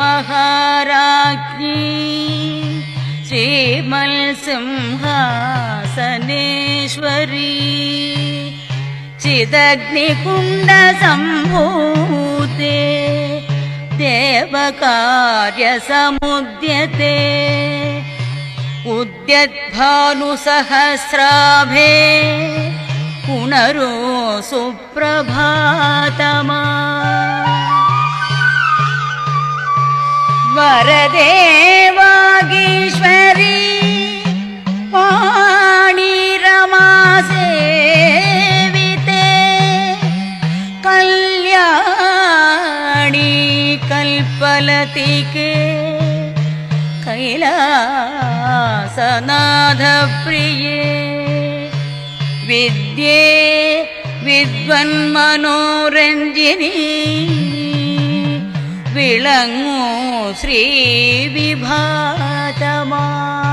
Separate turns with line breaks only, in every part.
महाराज्ञी श्रीमत्सिंहासनेश्वरी चिदग्निकुण्ड सम्भूते देवकार्यसमुद्यते उद्यद्भानुसहस्राभे पुनरो सुप्रभातमा वरदे वागीश्वरी वाणीरमासेविते कल्याणी कल्पलतिके कैलासनाथप्रिये विद्ये विद्वन्मनोरञ्जिनी विलङ्गु श्रीविभातमा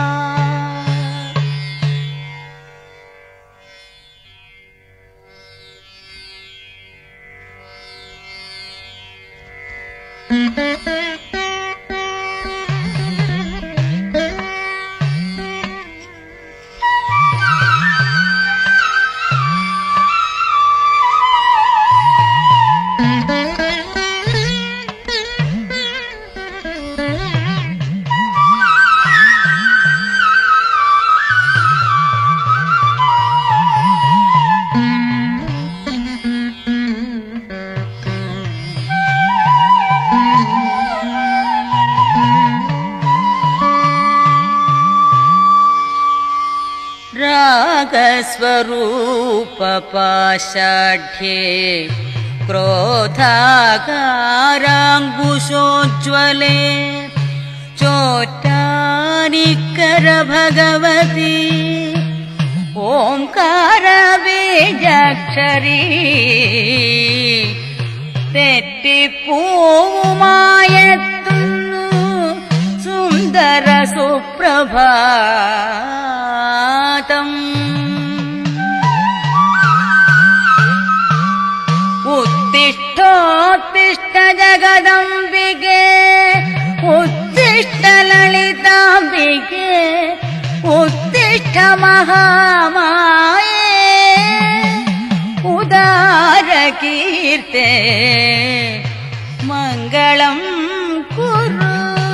रागस्वरूपपाषाढ्ये क्रोधाकाराङ्कुशोज्ज्वले चोट्टानिकर भगवती ओंकारबीजाक्षरी തെറ്റിപ്പൂവുമായെത്തുന്നു സുന്ദര സുപ്രഭാതം ഉത്തിഷ്ഠോത്തിഷ്ഠ ജഗദംബികേ ഉത്തിഷ്ഠ ലളിതാംബികേ ഉത്തിഷ്ഠ മഹാമായേ ഉദാരകീർത്തേ മംഗളം കുരു.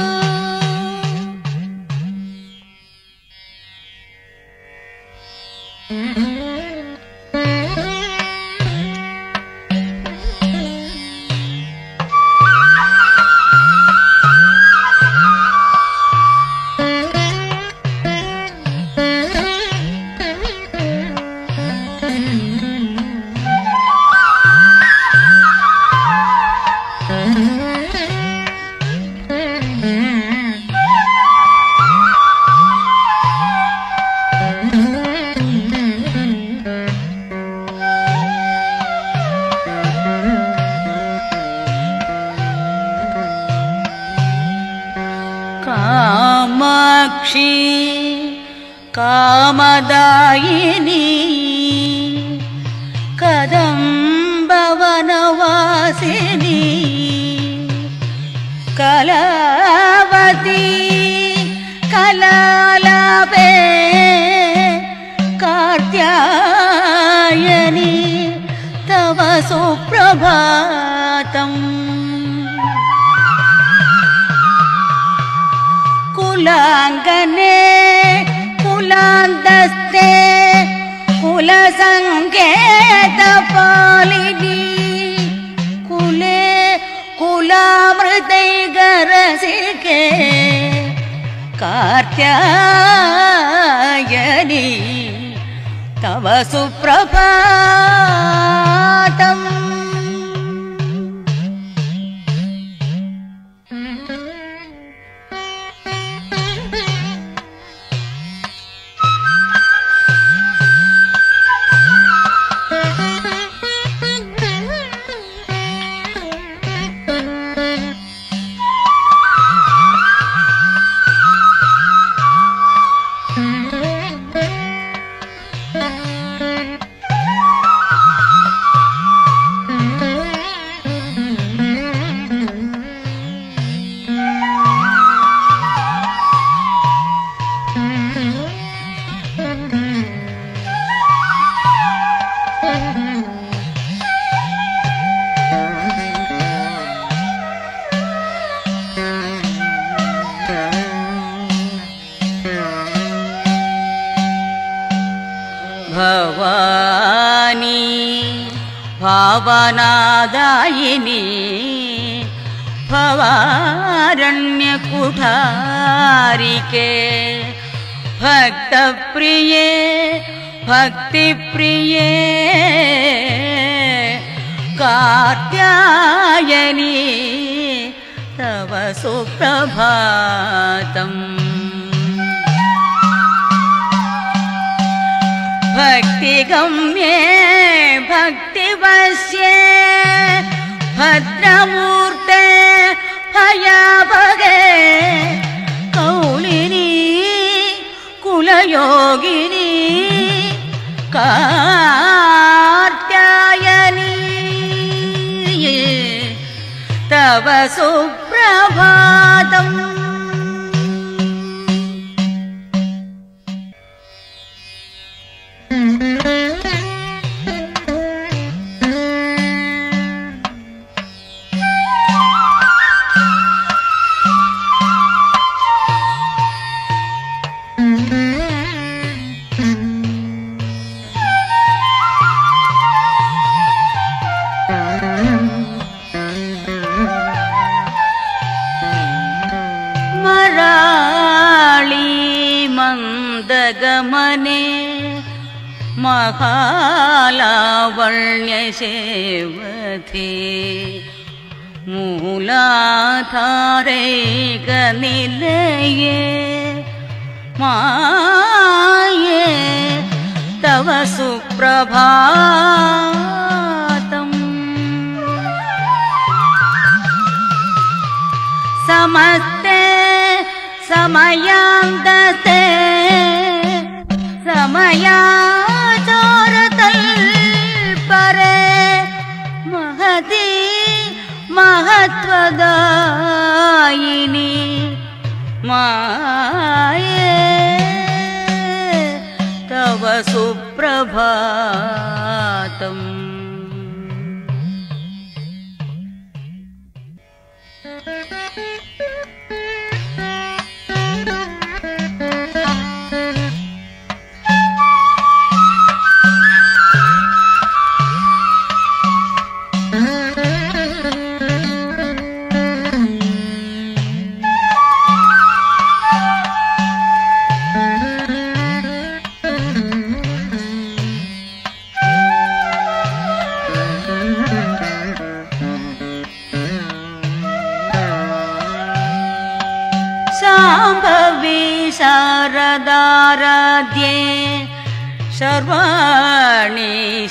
कामाक्षी कामदायिनी कदम्बवनवासिनी कलावती कलालापे कात्यायनी तव सुप्रभातम्. कुलांगने कुलांदस्ते कुलसंकेत पालिनी कुले कुलामृतैगरसिके कात्यायनी तव सुप्रभातम्. भवानी भावनादायिनी भवारण्यकुठारिके भक्तप्रिये भक्तिप्रिये कात्यायनी तव सुप्रभातम् भक्तिगम्ये भक्तिवश्ये भद्रमूर्ते भयाभगे कौलिनी कुलयोगिनी कात्यायनी तव सुप्रभातम् गमने महालावण्यसेवथे मूलाधारैकनिलये माये तव सुप्रभातम् समस्ते समयान्तस्ते समयाचारतल्परे महती महत्वदायिनी माये तव सुप्रभातम् शाम्भवी शारदाराध्ये सर्वाणि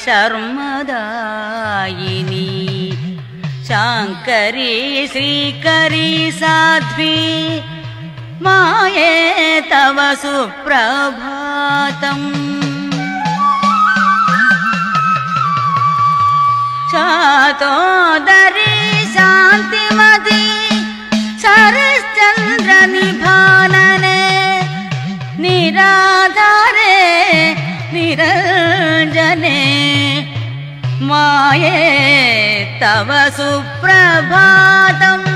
शर्मदायिनी शाङ्करी श्रीकरी साध्वी माये तव सुप्रभातम् चातोदरी शान्तिमती शरश्चन्द्रनिभानने निराधारे निरञ्जने माये तव सुप्रभातम्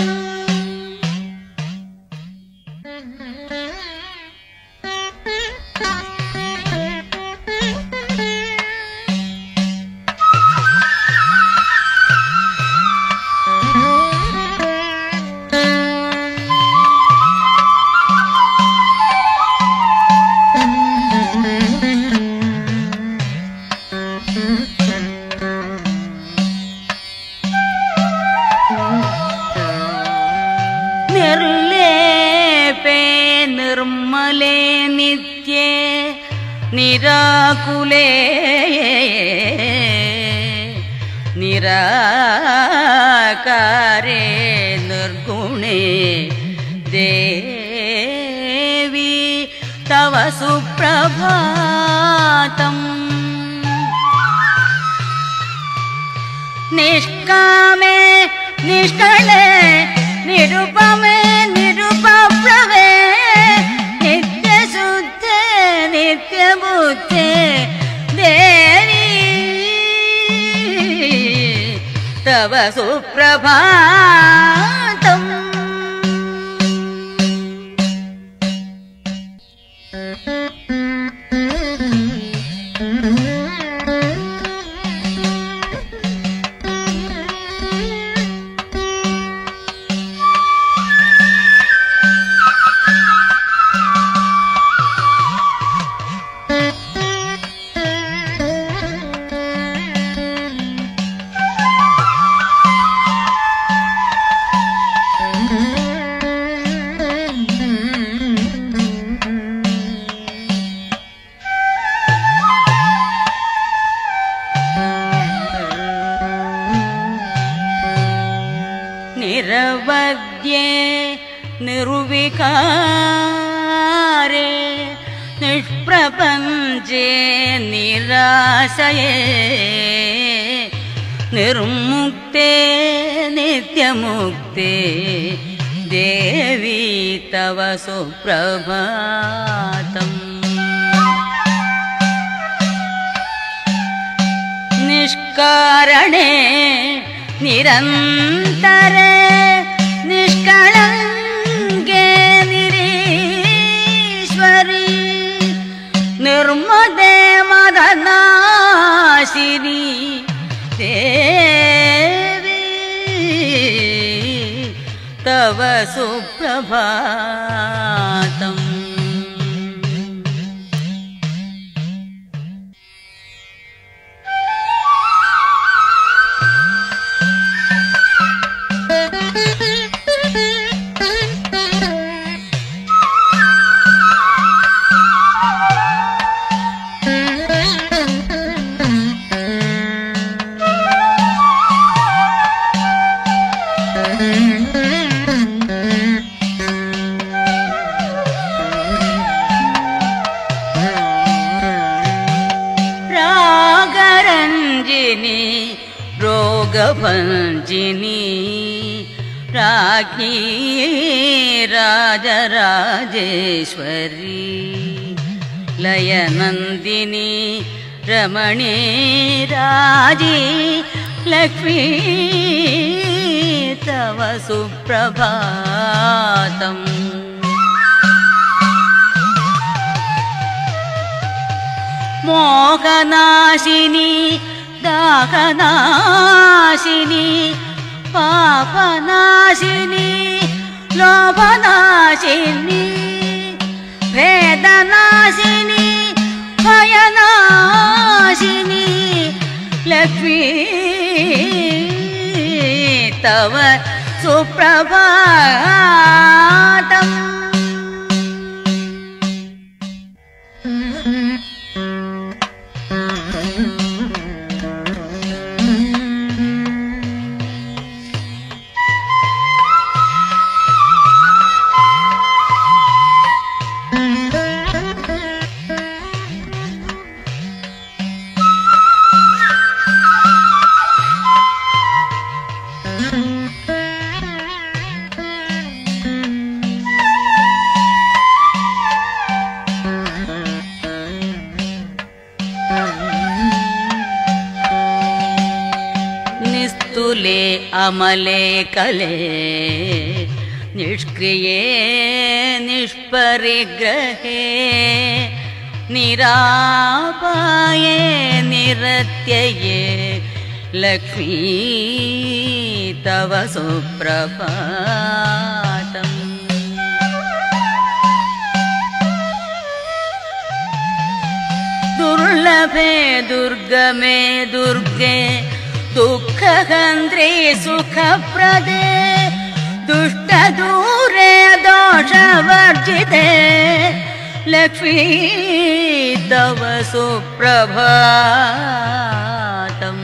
निर्मले नित्ये निराकुले निराकारे निर्गुणे देवी तव सुप्रभातम् निष्कामे निष्कले निरुपमे निरुपप्रभे नित्यशुद्धे नित्यबुद्धे देवी तव सुप्रभातम् विकारे निष्प्रपञ्चे निराशये निर्मुक्ते नित्यमुक्ते देवी तव सुप्रभातम् निष्कारणे निरन्तरे निष्कळङ्के निरीश्वरी निर्मदे मदनाशिनी देवी तव सुप्रभातम् रोगभञ्जिनी राज्ञी राजराजेश्वरी लयनन्दिनी रमणी राजी लक्ष्मी तव सुप्रभातम् मोहनाशिनी दाहनाशिनी पापनाशिनी लोभनाशिनी वेदनाशिनी भयनाशिनी लक्ष्मी तव सुप्रभातम् अमले कले निष्क्रिये निष्परिग्रहे निरापाये निरत्यये लक्ष्मी तव सुप्रभातम् दुर्लभे दुर्गमे दुर्गे दुःखहन्त्रे सुखप्रदे दुष्टदूरे दोषवर्जिते लक्ष्मी तव सुप्रभातम्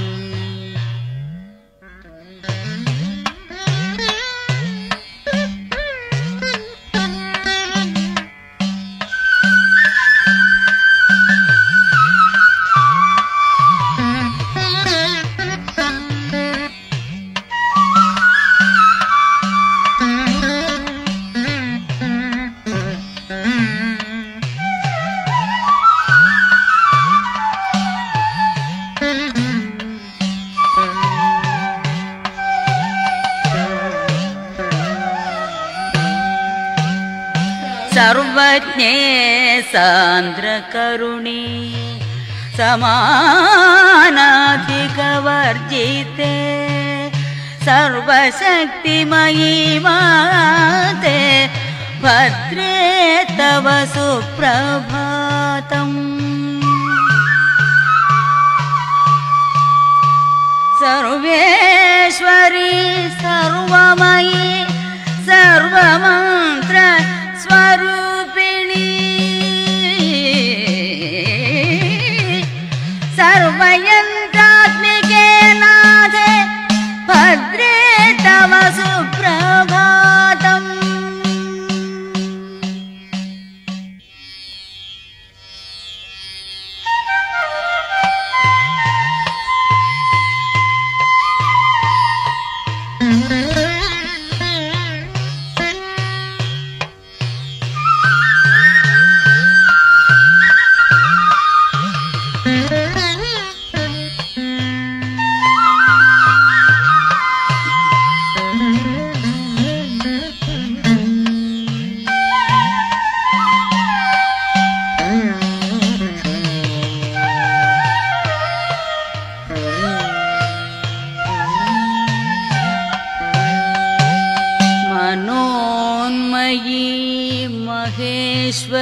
सर्वज्ञे सान्द्रकरुणी समानाधिकवर्जिते सर्वशक्तिमयी माते भद्रे तव सुप्रभातम् सर्वेश्वरी सर्वमयी सर्वमन्त्र स्वरूपिणी सर्वयन्त्रात्मिके नाथे भद्रे तव सुप्रभातम्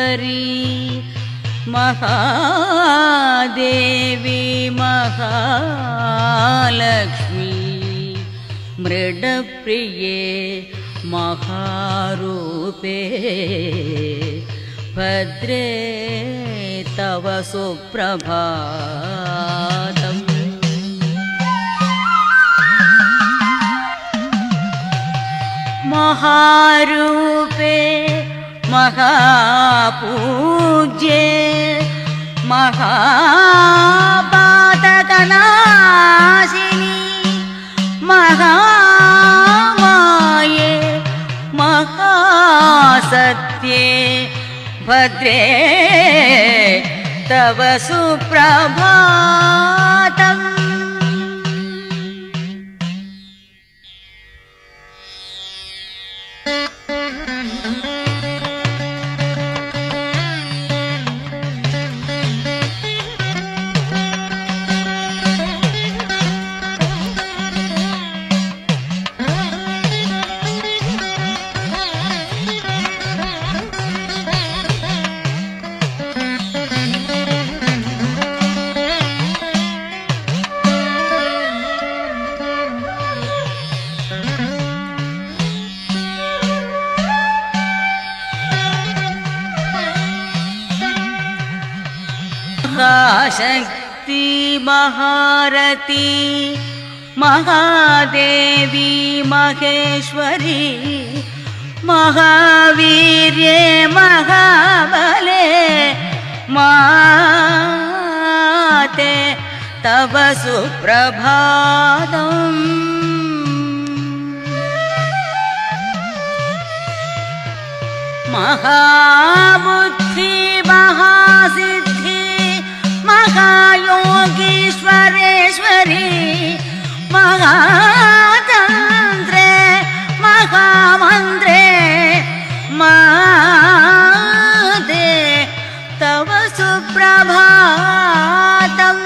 महादेवी महालक्ष्मी मृडप्रिये महारूपे भद्रे तव सुप्रभातम्। महारूपे महापूज्ये महापातकनाशिनी महामाये महासत्ये भद्रे तव सुप्रभातम्। महाशक्ति महारती महादेवी महेश्वरी महावीर्ये महाबले माते तव सुप्रभातम्। महाबुद्धि महासिद्धि महायोगीश्वरेश्वरी महातन्त्रे महामन्त्रे माते तव सुप्रभातम्।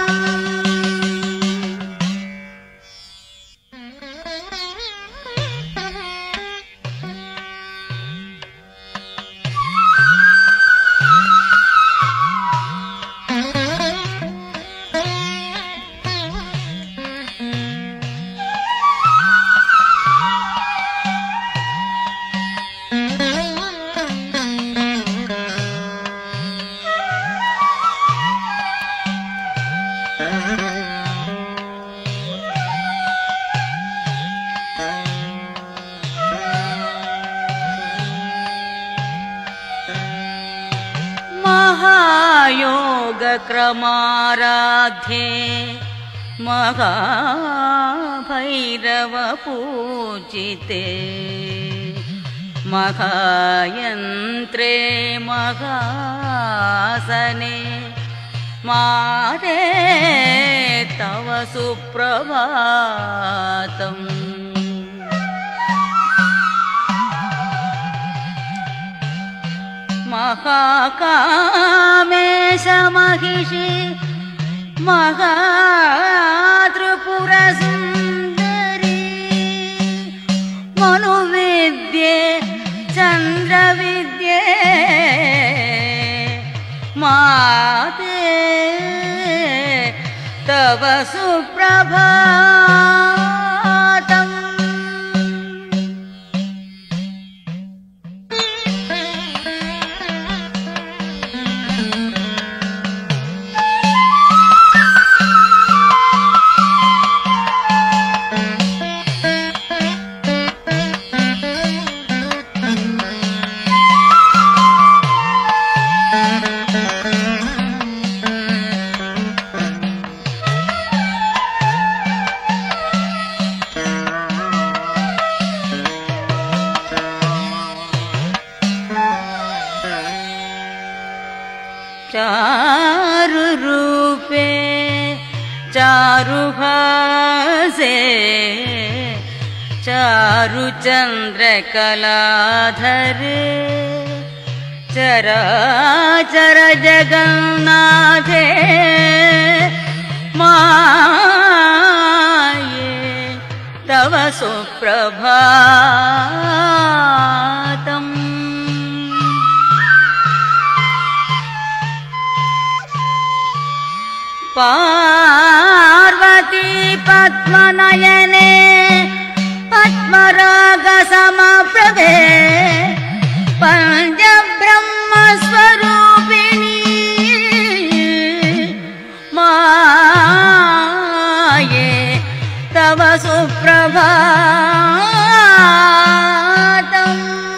महायोगक्रमाराध्ये महाभैरव पूजिते महायन्त्रे महासने माते तव सुप्रभातम्। महाकामेश महिषी महात्रिपुरसुन्दरी मनुविद्ये चन्द्रविद्ये माते तव सुप्रभातम्। चारु रूपे चारुहासे चारु चन्द्रकलाधरे चराचर जगन्नाथे माये तव सुप्रभातम्। पार्वती पद्मनयने पद्मरागसमप्रभे पञ्चब्रह्मस्वरूपिणी माये तव सुप्रभातम्।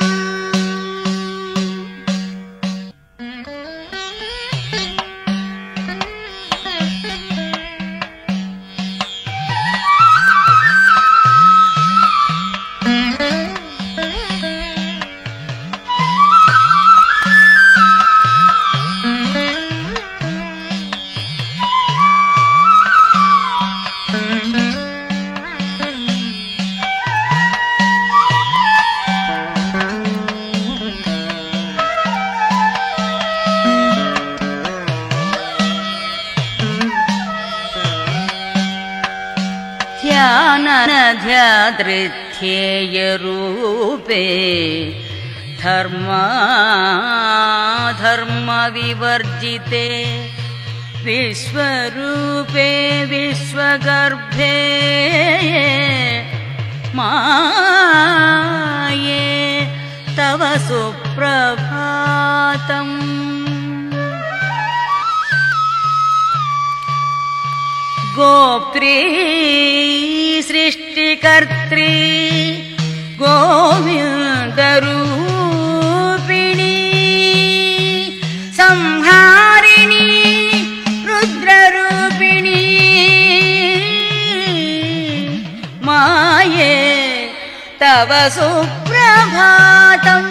ध्यानध्यादृध्येयरूपे धर्मविवर्जिते विश्वरूपे विश्वगर्भे माये तव सुप्रभातम्। गोप्त्री सृष्टिकर्त्री गोविन्दरूपिणी संहारिणी रुद्ररूपिणी माये तव सुप्रभातम्।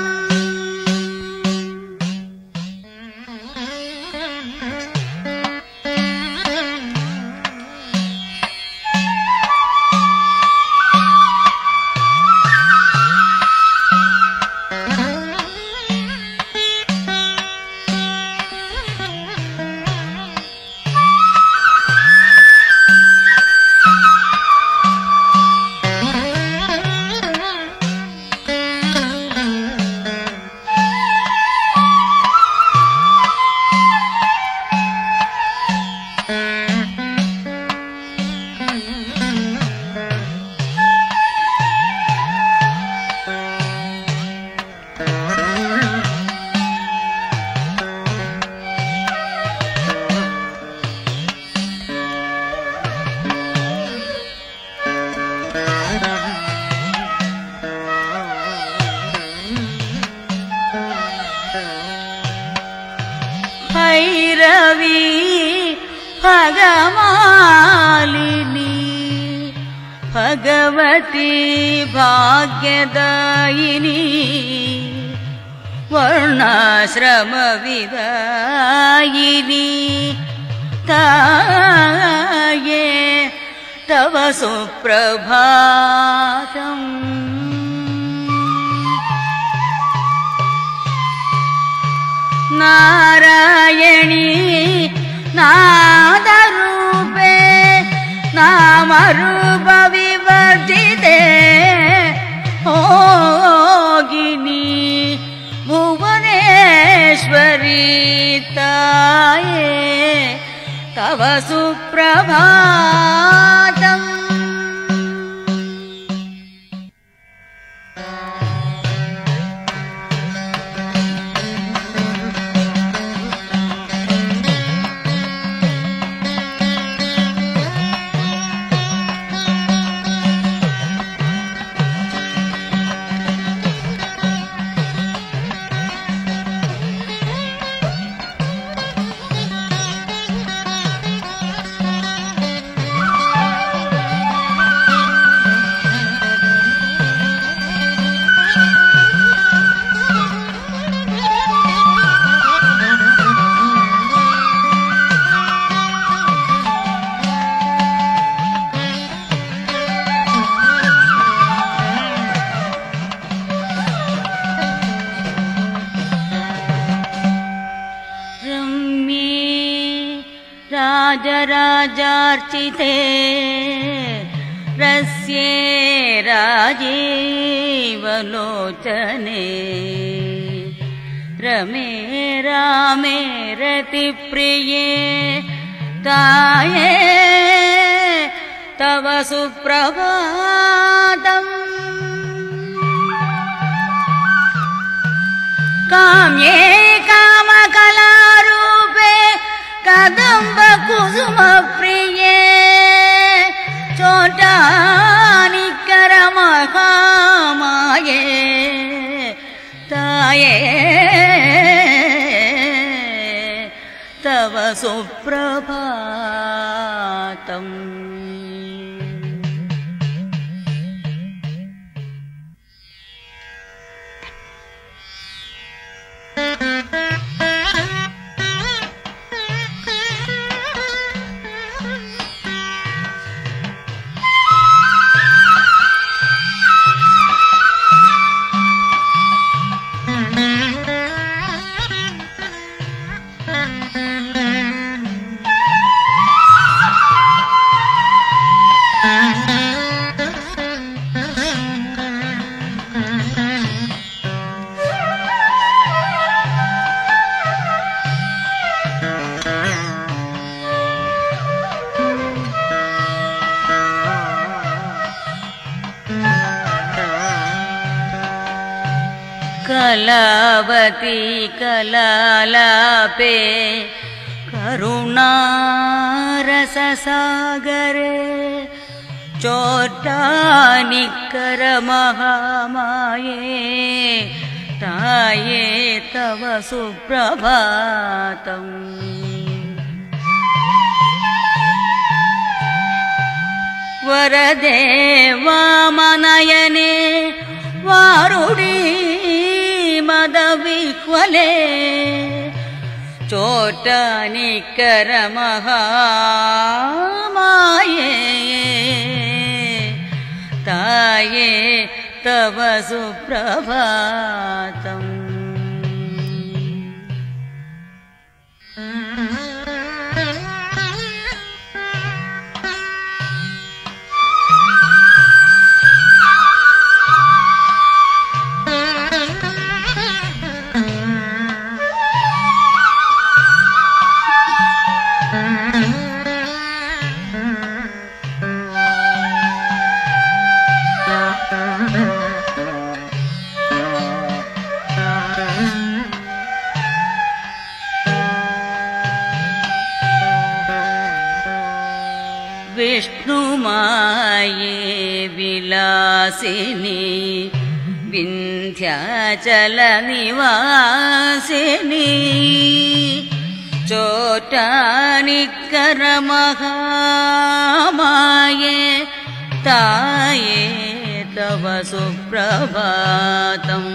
भैरवी भगमालिनी भगवती भाग्यदायिनी वर्णाश्रमविदायिनी ताये तव सुप्रभातम्। नारायणी नादरूपे नामरूपविवर्जिते योगिनी भुवनेश्वरी ताये तव सुप्रभातम्। राजराजार्चिते रस्ये राजीवलोचने रमे रामे रतिप्रिये ताये तव सुप्रभातम् काम्ये कामकलारूपे कदम्ब कुसुम प्रिये चोटानिकर महामाये ताये तव सुप्रभातम् कलावती कलालापे करुणारससागरे चोटानिकर महामाये ताये तव सुप्रभातम् वरदे वामनयने वारुणी मदविह्वले चोटानिकर महामाये ताये तव सुप्रभातम् विष्णुमाये विलासिनी विन्ध्याचल निवासिनी चोटानिकर महामाये ताये तव सुप्रभातम्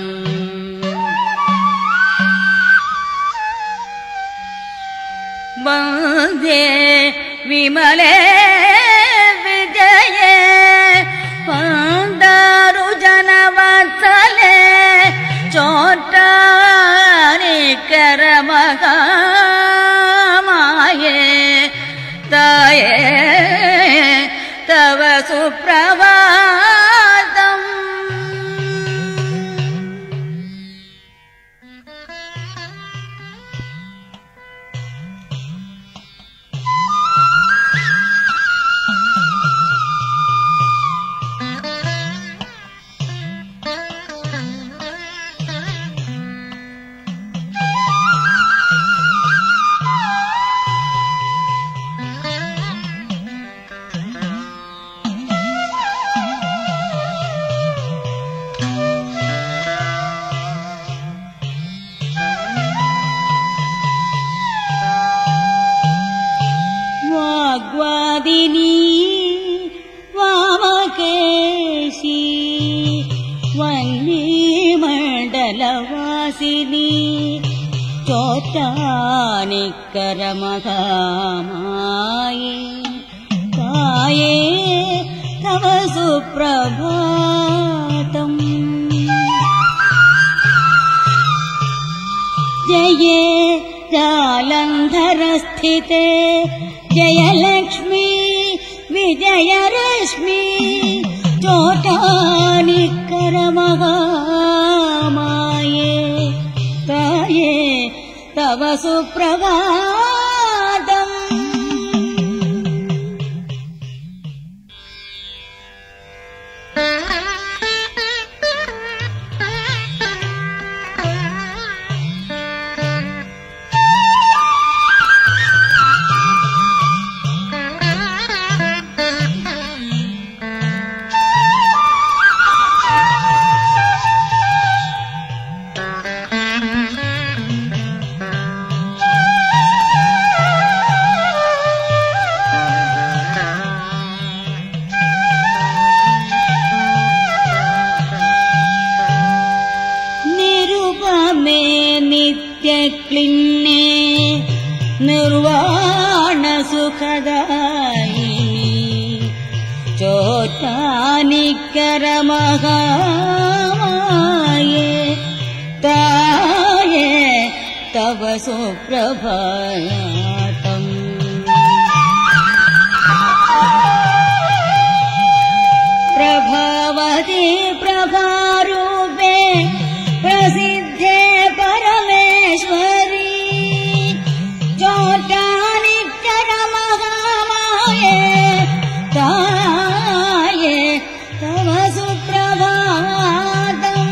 वन्दे विमले विजये वन्दारुजनवत्सले चोटानिकर महामाये ताये तव सुप्रभातम् वाग्वादिनी वामकेशी वह्निमण्डलवासिनी चोटानिकर महामाये ताये तव सुप्रभातम् जये जालन्धरस्थिते जयलक्ष्मी विजयरश्मि चोटानिकर महामाये ताये तव सुप्रभातम् निर्वाण सुखदायिनी चोट्टानिकर महामाये ताये तव सुप्रभातम्। प्रभावती प्रभारूपे प्रसिद्धे परमेश्वरी चोट्टानिकर महामाये ताये तव सुप्रभातम्।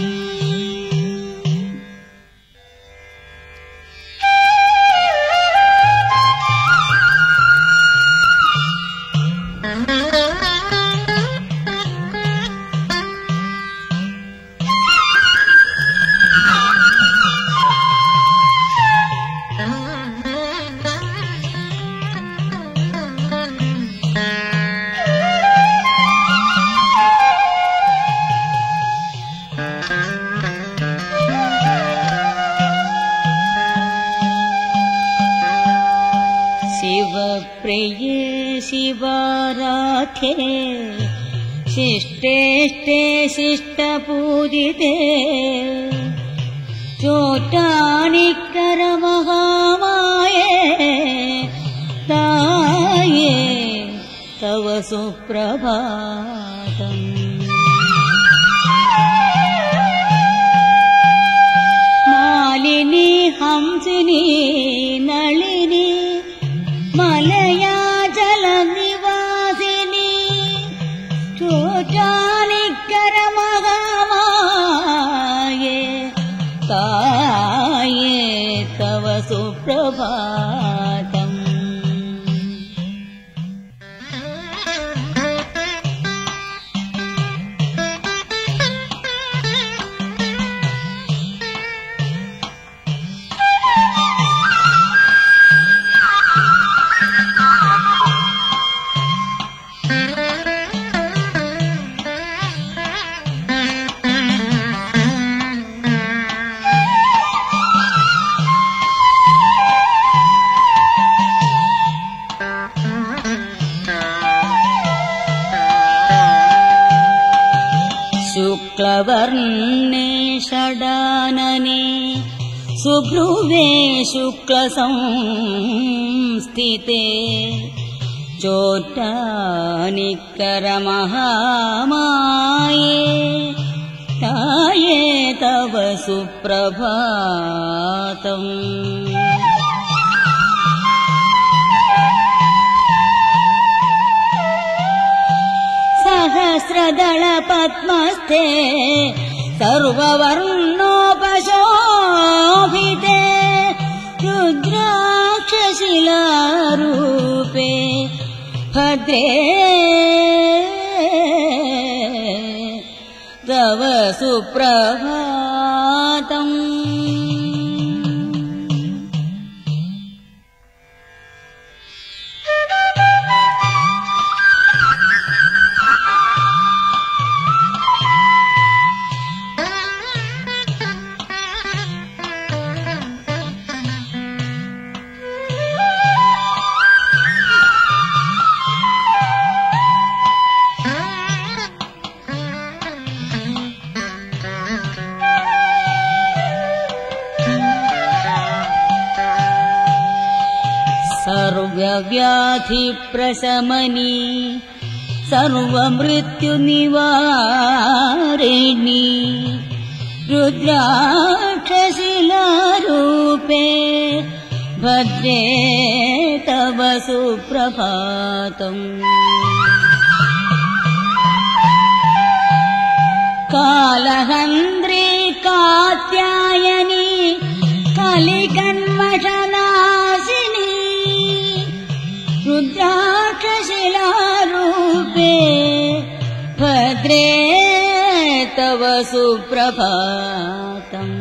शिवप्रिये शिवाराध्ये शिष्टेष्टे शिष्टपूजिते चोट्टानिकर महामाये ताये तव सुप्रभातम्। मालिनी हंसिनी नलिनी मलया जलनिवासिनी चोट्टानिकर महामाये ताये तव सुप्रभातम्। शुक्लवर्णे षडानने सुभ्रुवे शुक्लसंस्थिते चोट्टानिकर महामाये ताये तव सुप्रभातम्। सहस्रदल पद्मस्थे सर्ववर्णोपशोभिते रुद्राक्षशिलारूपे भद्रे तव सुप्रभातम्। सर्वव्याधिप्रशमनी सर्वमृत्युनिवारिणी रुद्राक्षशिलारूपे भद्रे तव सुप्रभातम्। कालहन्द्री कात्यायनी कलिकन्मषनाशिनी रुद्राक्षशिलारूपे भद्रे तव सुप्रभातम्।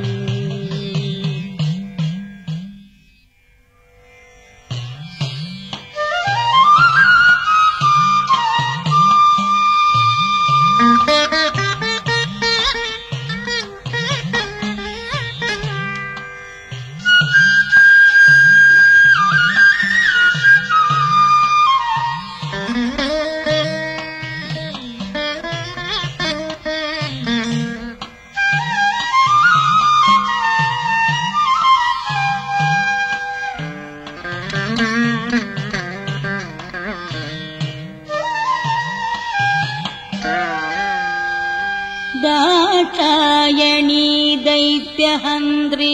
दाक्षायणी दैत्यहन्त्री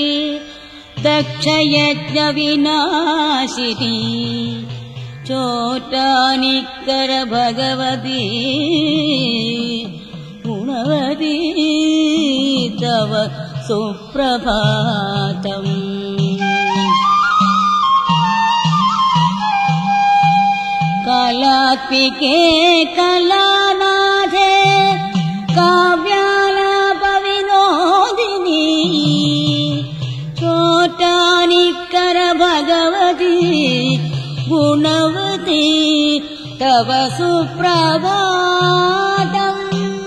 दक्षयज्ञविनाशिनी चोटानिकर भगवती गुणवती तव सुप्रभातम्। कलात्मिके कलानाथे काव्यालापविनोदिनी चोटानिकर भगवती गुणवती तव सुप्रभातम्।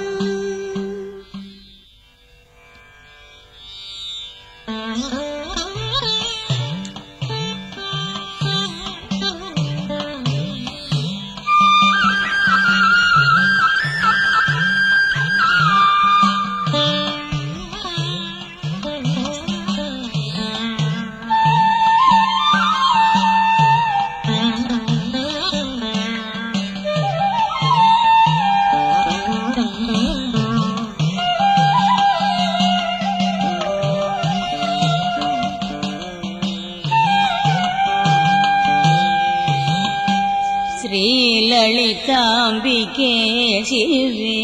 श्रीललिताम्बिके शिवे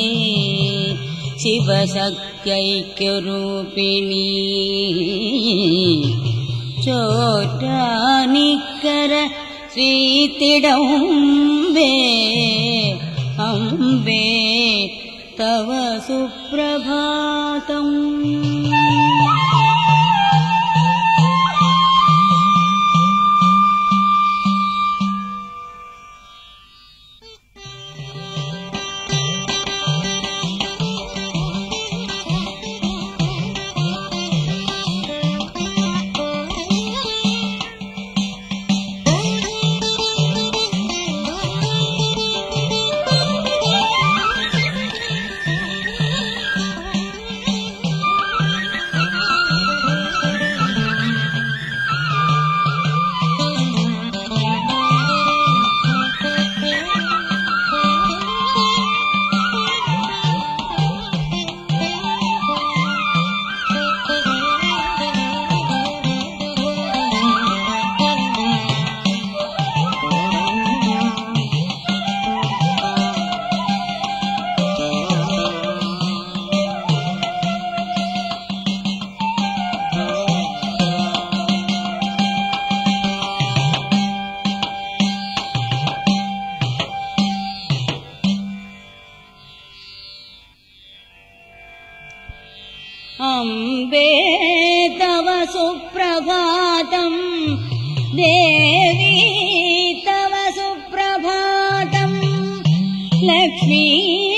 शिवशक्त्यैक्यरूपिणी चोटानिकर श्रीतिडम्बे अम्बे तव सुप्रभातम्। अम्बे तव सुप्रभातम् देवी तव सुप्रभातम् लक्ष्मी